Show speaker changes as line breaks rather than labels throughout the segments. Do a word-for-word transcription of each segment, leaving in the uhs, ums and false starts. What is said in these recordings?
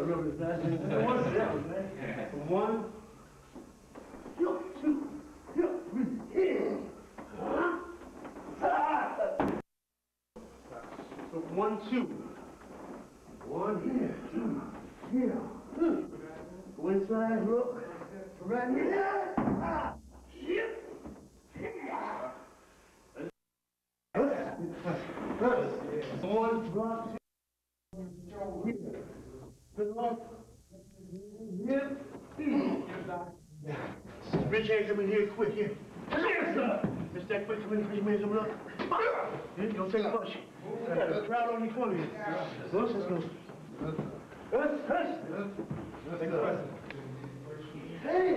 remember the last name. That was that one, man. One, two, three, so one, two. One here, two here. Go inside, look. Right here. Ah, shit. One, drop, two, here. Good luck. Here. Rich ain't coming here quick, here. Just that quick, come in, come in, come up. Here, don't take a push. Got a crowd on your corner here. Go, let's go. Hush, hush. Hey!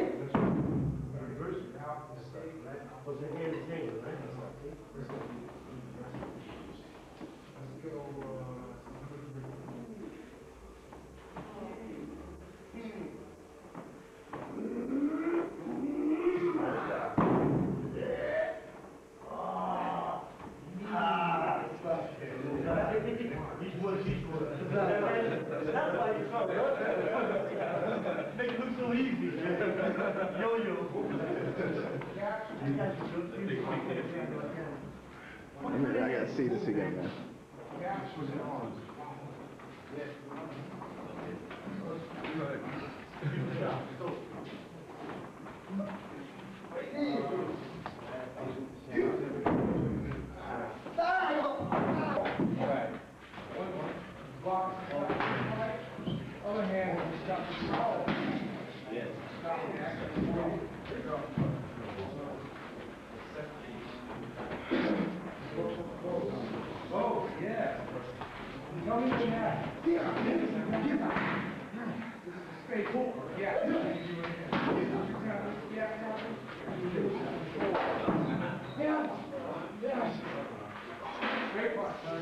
Was the hand is hanging, right? That's why you call it. Make it look so easy. Yo-yo.
I gotta see this again, man.
Other hand, stop the power. Yes. Stop the action. Oh, yeah. Tell me what you have. Yeah. This is straight forward. Yeah. Yeah. Yeah. Great part, sir.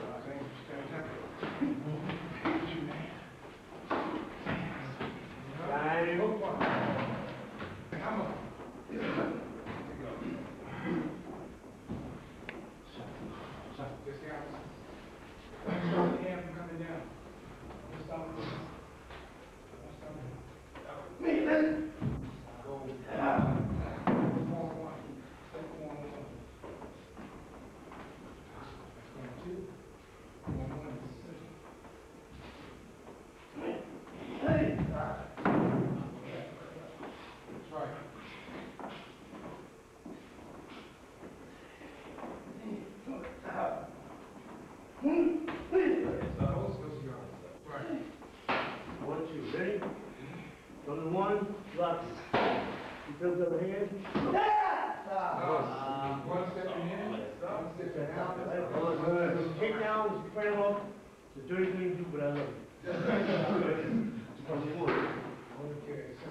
Right. Come on. Just the opposite. Stop the hand from coming down. Just stop it. Stop it. Me, man. Go. Yeah. One, one. Take one, one. One, two. One, one. Hey. That's right.
One, two, ready? On the one, lock it. You feel the other hand?
One step in here, one step out.
Take down, spread them off. It's a dirty thing to do, but I love it. It's probably one.
Okay, so.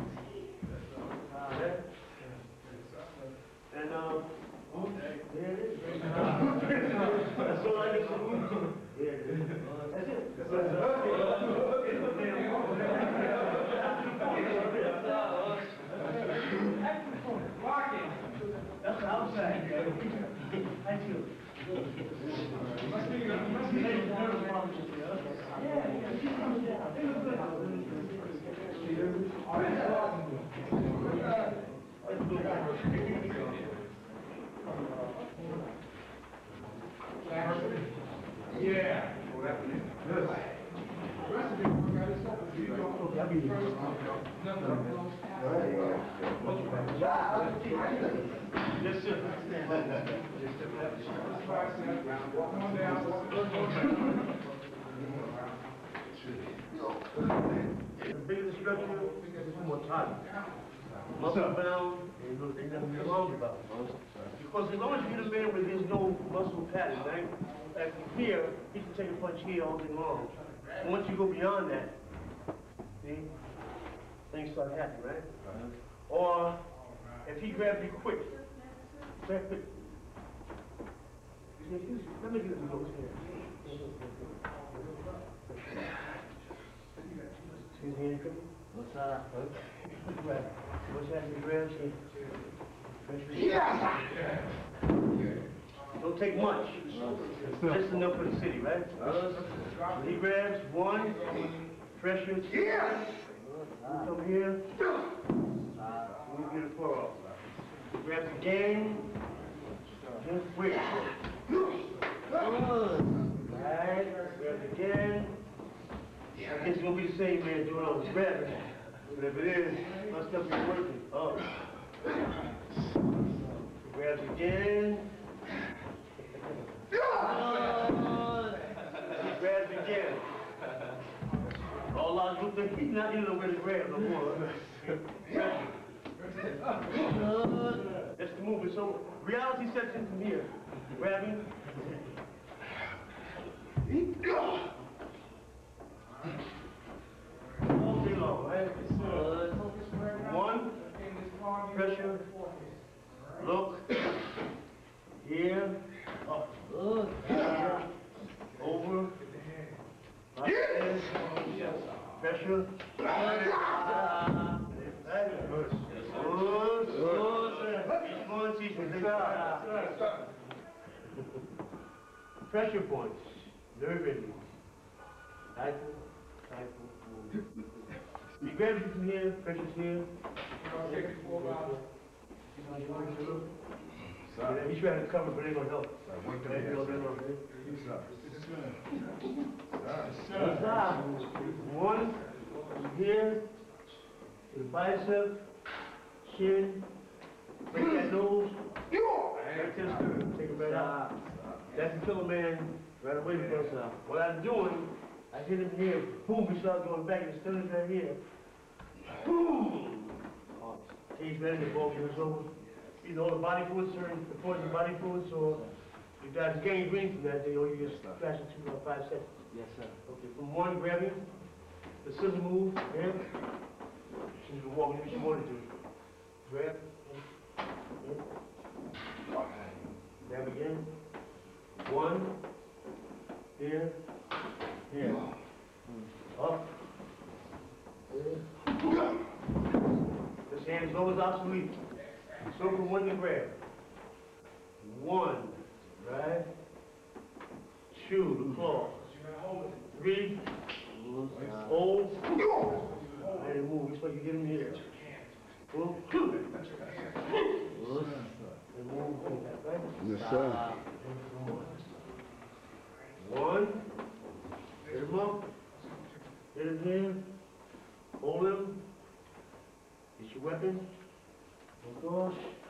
And, um, there it is. That's all I need to do. Yeah, that's it. That's it.
Walking.
That's the outside. Thank you.
Must be, must be.
Yeah, yeah, she's coming down. They look good.
Yeah. Good. The rest of it, we got this up. You don't know.
Yes, sir.
Walk on down.
The bigger the structure, the more tight. Muscle bound, and you know, they never be long about it. Because as long as you get a man where there's no muscle pattern, right? Like here, he can take a punch here all day long. And once you go beyond that, see, things start happening, right? Or if he grabs you quick, grab quick. Let me get it to go here. Excuse me, what's up? What's that? You grab here? Don't take much. Just enough for the city, right? He grabs one, Pressure. Yeah. Come here. Move your foot off. Grab the game. Just wait. Alright, grab the game. I guess it's gonna be the same man doing all the grabbing. But if it is, my stuff is working. Oh. Grab the game. Grab the game. All I do think he's not even gonna grab no more. That's the movement. So reality sets in from here. Grabbing. All day long, right? One. Pressure. Look. Here. Up. Over. Like this. Pressure. Right. Good. Good. Each one teaches. Pressure points. Nerve endings. Cycle. Cycle. Move. You grab it from here. Pressure's here. Yeah, he's trying to cover, but it ain't gonna help. One, here, to the bicep, chin, break that nose, right to the sternum, take it right out. That's the killer man right away because uh, what I'm doing, I hit him here, boom, he starts going back, and the sternum's right here. Boom! He's ready to ball goes over. Either all the body fluids, certain the poison body fluids, or you guys gain green from that, or you just flash it to about five seconds. Yes, sir. Okay, from one, grabbing, the scissor move, here. She's been walking if she wanted to. Grab, here. Grab again. One, here, here. Up, here. This hand is always obsolete. So from one to grab. One, right? Two, the claw. Three, hold. And move. That's what you get him here. Well, two. And move. Right?
Yes, sir.
One. Hit him up. Hit him here. Hold him. Get your weapon. Across.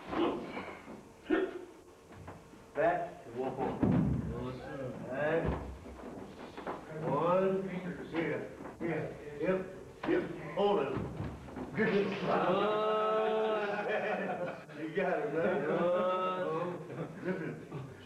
Back and walk on. Alright. One. Here. Here. Yep. Yep. Hold it. Good. You got it, man. Good.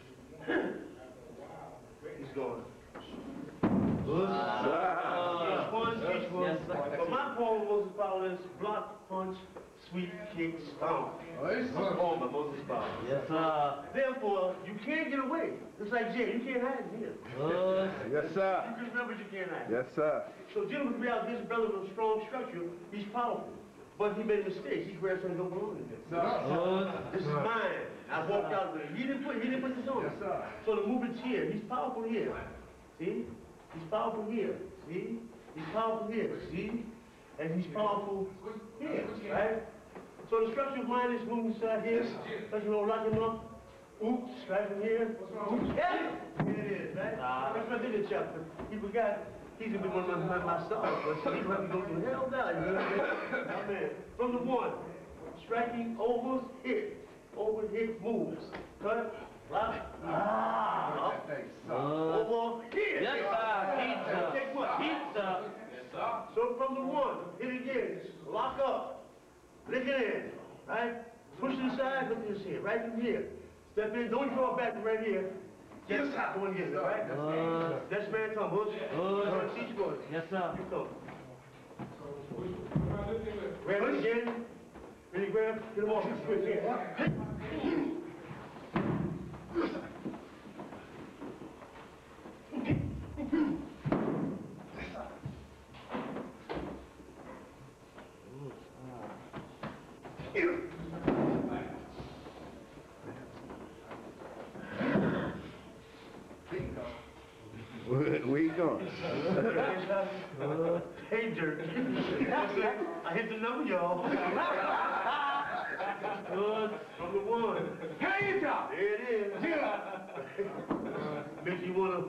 He's going. Good. Each one, each one. But my poem was about this block, punch, sweep, kick, stomp. Oh, my Moses Powell. Yes, sir. Therefore, you can't get away. It's like jail. You can't hide in here.
Uh, yes, sir.
You can remember you can't hide.
Yes, sir.
So dealing with reality, this brother with a strong structure, he's powerful. But he made mistakes. He grabbed something that don't belong in this. Uh, this is mine. I walked out with it. He didn't put, he didn't put this on. Yes, sir. So the movement's here. He's powerful here. See? He's powerful here. See? He's powerful here. See? And he's powerful here. Right? So the structure of mine is moving side here. Let's you know, lock him up. Oops, right from here. Oops, yeah. Here it is, right? That's what I did in chapter. He forgot. He's gonna be one of my, my, my stars, but so he's gonna have to go through hell down. You know what I'm saying? From the one, striking, over, hit, over, hit, moves, cut, lock, ah, up, uh, over, hit. Yes, sir. Pizza. Take what? Pizza. Yes, sir. So from the one, hit again, lock up, lick it in, right? Push to the side, look to this here, right from here. Step in, don't draw back from right here. Yes, sir. Go in here, right? Uh, Next man come, Bush. Uh, teach boys. Yes, sir. You come. Grab it again. Ready, grab. Get him off his switch here.
We going?
Hey, Dirk. I hit the number, y'all. Good. From the one.
Hey, you go.
There it is.
Yeah.
Makes you wanna.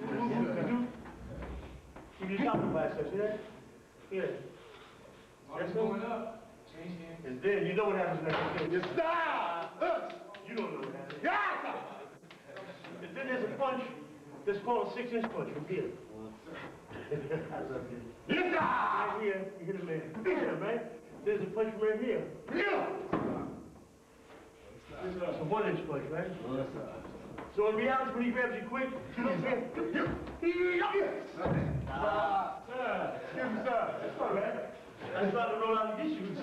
Give you top of bicep, see that? Yeah. That's
Going up. Change hands.
And then you know what happens next.
You stop!
You don't know what happens.
Yeah!
And then there's a punch that's called a six-inch punch from here.
You stop!
Right here, you hit a man. Yeah, right? There's a punch right here.
Yeah!
It's a one-inch punch, right? So in reality, when he grabs you quick, you don't say,
Stop! Sir! Excuse me, sir.
that's all right. I started to roll out and get you.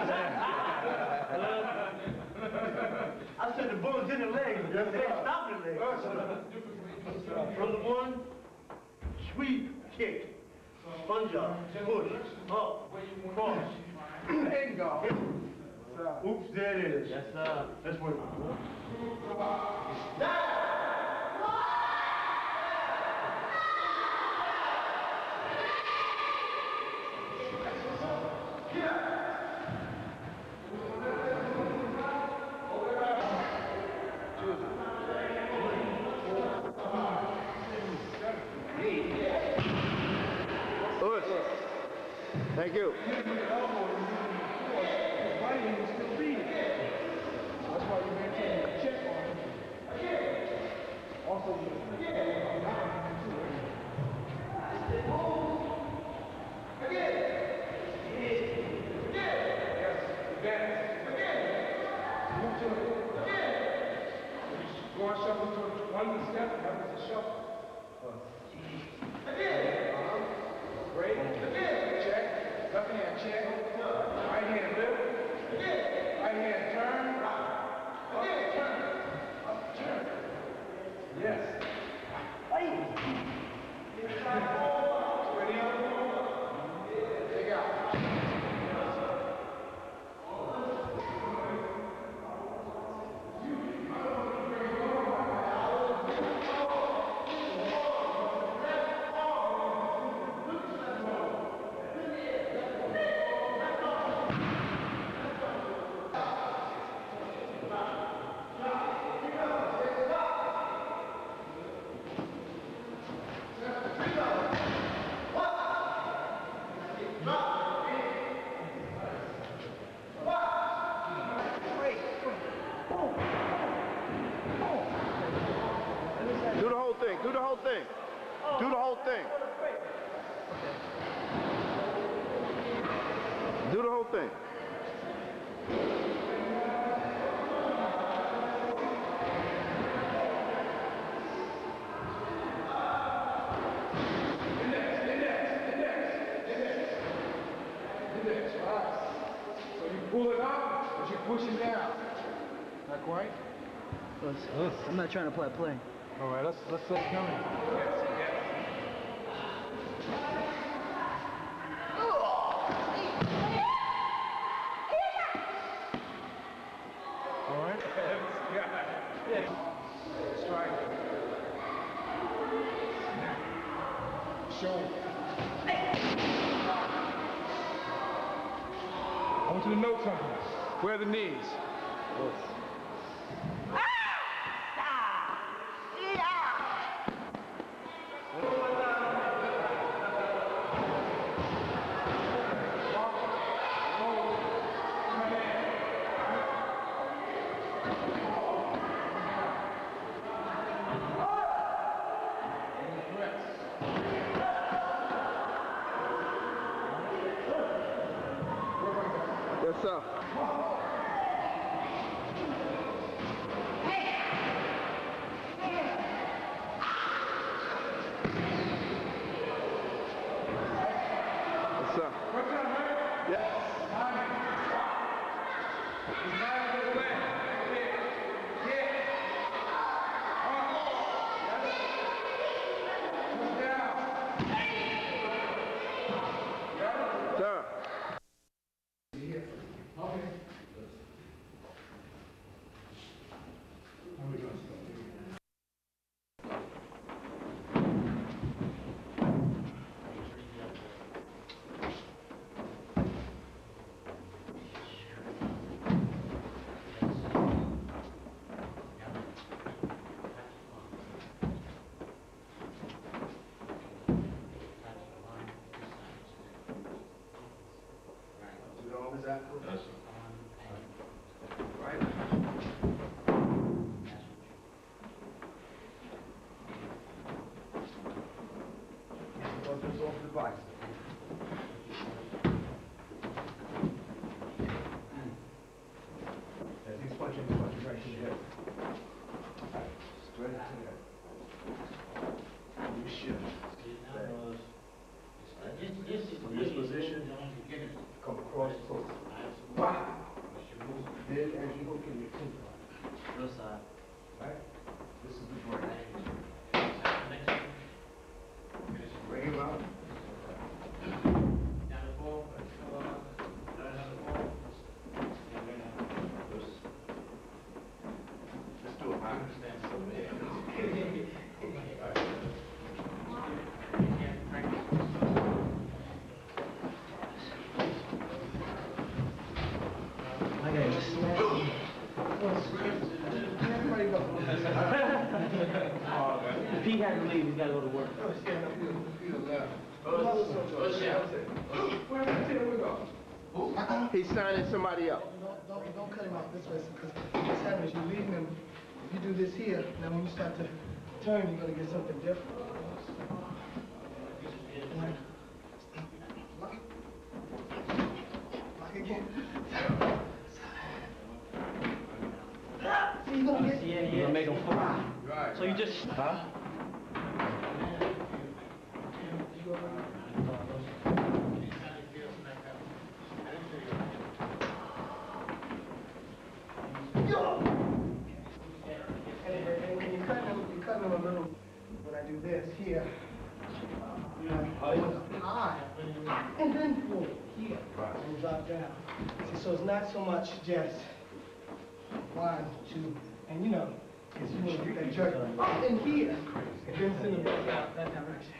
I said the bullet's in the leg.
Yes,
They
sir.
stop the leg. From the one, sweep, kick, sponge up, push, up, cross.
Bingo!
Oops, there it is.
Yes, sir.
Let's work.
Push. Thank you.
That's why you maintain a check on him. Also, go on, shuffle to one step, that was a shuffle. Break, check, left hand check, right hand lift, right hand turn, up, turn, up, turn. Yes. Ready? Take out.
Do the whole thing. Do the whole thing. Do the whole thing. Do the whole thing.
Index, right. So you pull it up, but you push it down. Not quite?
I'm not trying to play play.
All right, let's let's let's come in. Yes, yes. All right. Yes. Strike. Shoulder. I want you to note something. Where are the knees?
Yes, sir. Yes, sir. Yes. Sir.
Okay.
back.
Yes, sir.
Right. Got this off the bicep. As he's punching, he's punching right to the head. Straight to the head. You shift. From this position, come across close. Wow! Then as you go, can you think?
Other side.
Right? This is the break. Bring him out. Let's do it. I understand.
I gotta just snap. If he had to leave, he's gotta go to work.
He's signing somebody up.
Don't, don't, don't cut him off this way, because what's happening is you're leaving him. If you do this here, now when you start to turn, you're gonna get something different. One. Lock. Lock again. See, you're gonna get.
Yeah, yeah. You're gonna make him fall.
Right.
So you just. Huh?
This here, high, and then pull here, and drop down. See, so it's not so much just one, two, and you know, it's you want to get that jerk up in here, and then send it back out that direction.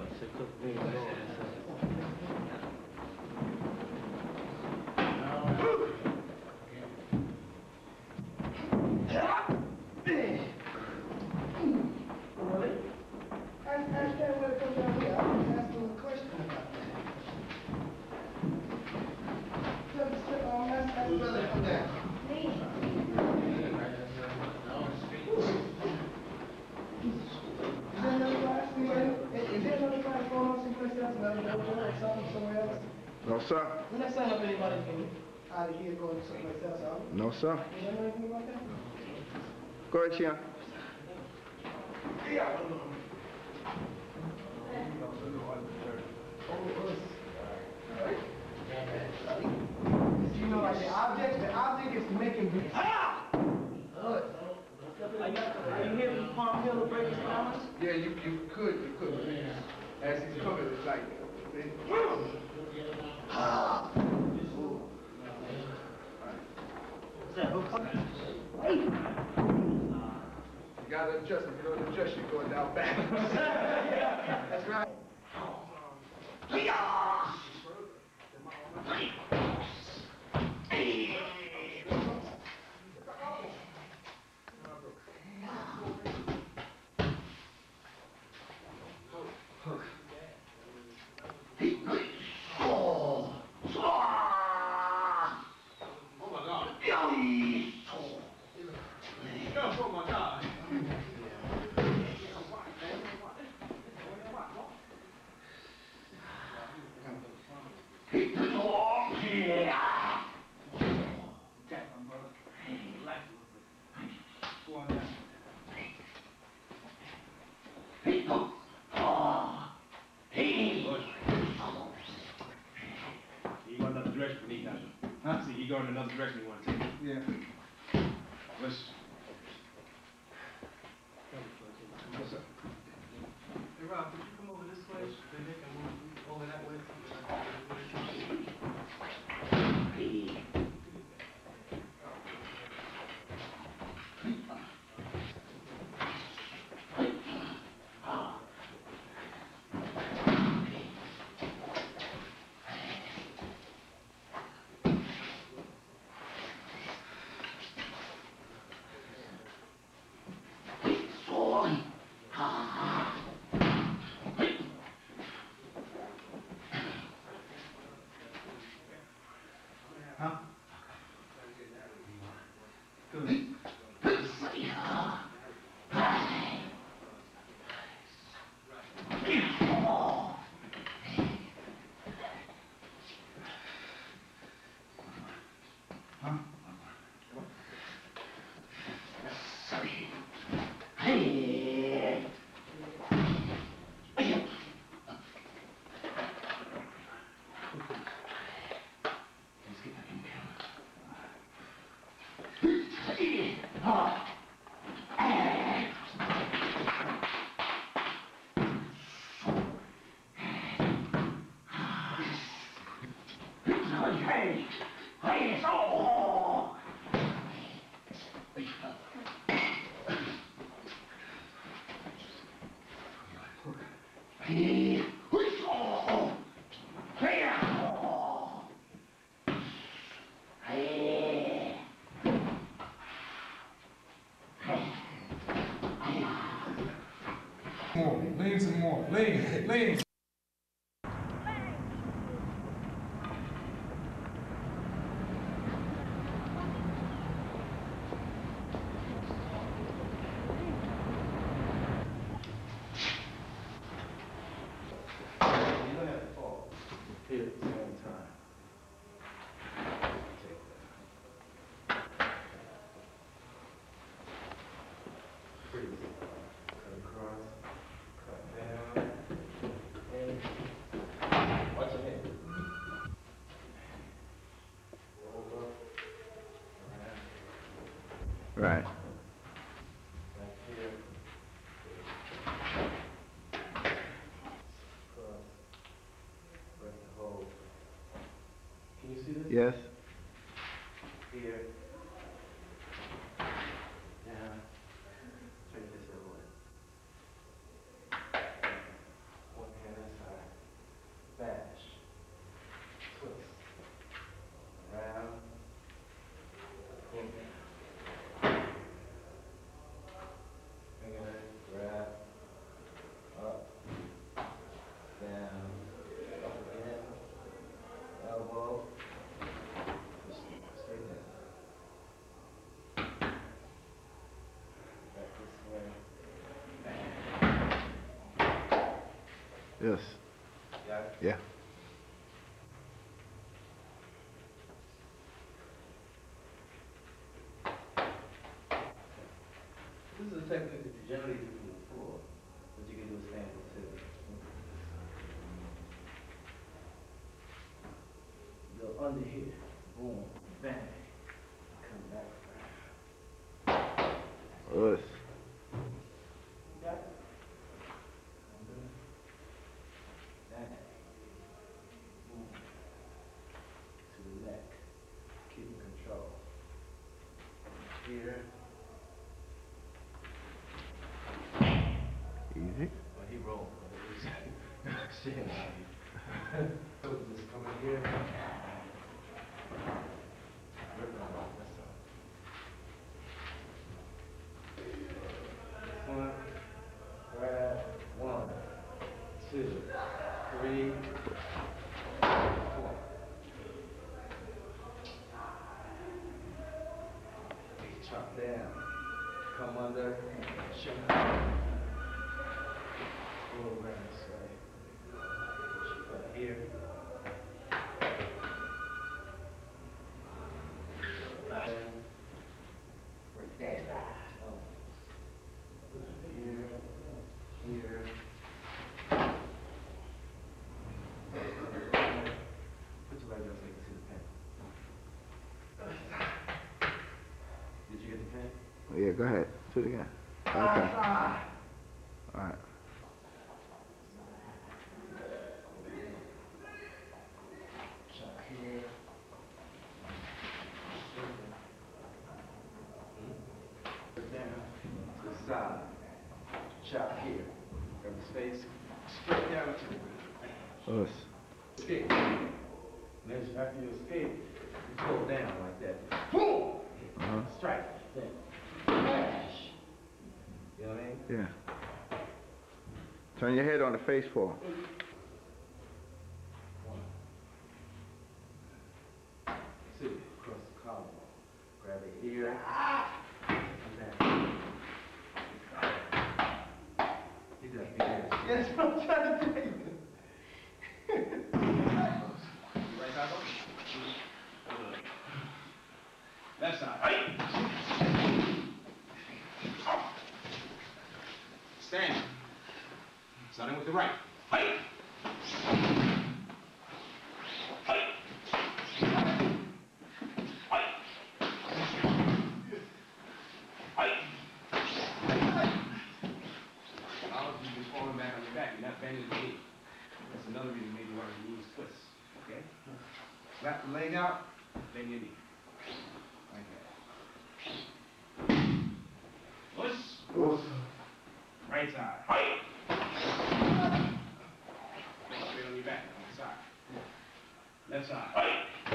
No, sir.
When I sign up anybody from out of here going someplace else, huh?
No, sir.
You know anything about that?
Go ahead, Sean.
You know, like the object, the object is making the ah! What?
Are you, are you here from Palm Hill to break his balance?
Yeah, you, you could, you could. As he's coming, it's like.
Ah!
Is that hook?
You gotta adjust. If you don't adjust, you're going down back. That's right.
Huh? See, he going in another direction you want to take.
Yeah.
Let's.
Hey Rob, could you come over this way? Then they can move over that way.
More, lean some more, lean, lean.
Right.
Can you see this?
Yes.
Here. Down. Turn it this other way. One hand inside. Bash. Twist. Around. Pull down. Finger, grab. Up. Down. Up again. Elbow. Straight down. Back this way.
Yes.
Got it?
Yeah.
This is a technique that you generally do from the floor, but you can do a standing too. Go under here, boom, bang, come back around.
Us.
You got it? Under, bang, boom, to the neck, keeping control. Here.
Easy.
Well, he rolled. Shit. So just come in here. Rip it off. That's all. One. Grab. One. Two. Three. Four. Chop down. Come under. Chop out. Pull around this way. Right here. And right there. Oh. Here. Here. Put your leg up so you can see the pen. Did you get the pen?
Yeah, go ahead. Do it again. Okay. All right.
Chop here. Down to the side. Chop here. Grab the space. Straight down to the ground.
Us.
Escape. And then after you escape, you pull down like that. Boom!
Uh-huh.
Strike. Then smash. You know what I mean?
Yeah. Turn your head on the face for.
One. Two. Across the collarbone. Grab it here. And then. He does big ass.
Yes, I'm trying to tell you.
Right side up. Left side. Hey! Stand. Starting with the right. Hey! Hey! Hey! Hey! Now you just falling back on your back. You're not bending the knee. That's another reason maybe why your knees twist. Okay? Slap the leg out, bend your knee. Like that. Push. Right side. Hey! Straight on your back, on the side. Left side. Hey!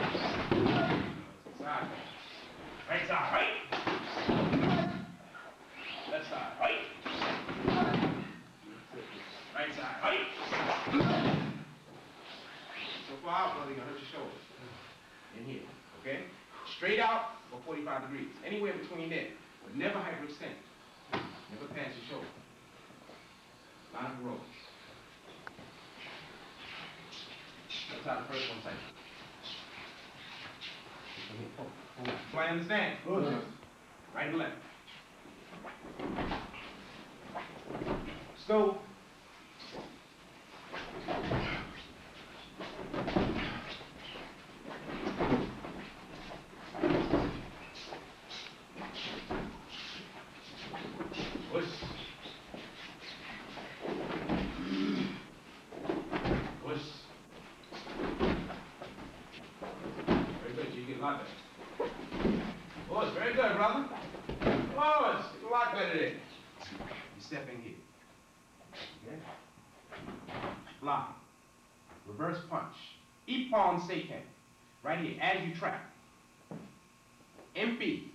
Side. Right side. Hey! Left side. Hey! Two. Straight out or forty-five degrees. Anywhere between there. But never hyperextend. Never pass your shoulder. Line up the rope. That's how the first one takes. So I understand.
Good.
Right and left. So, push. Push. Very good. You get a lot better. Push. Very good, brother. Push. It's a lot better there. You step in here. Okay? Block. Reverse punch. E palm stake hand. Right here, as you trap. M P.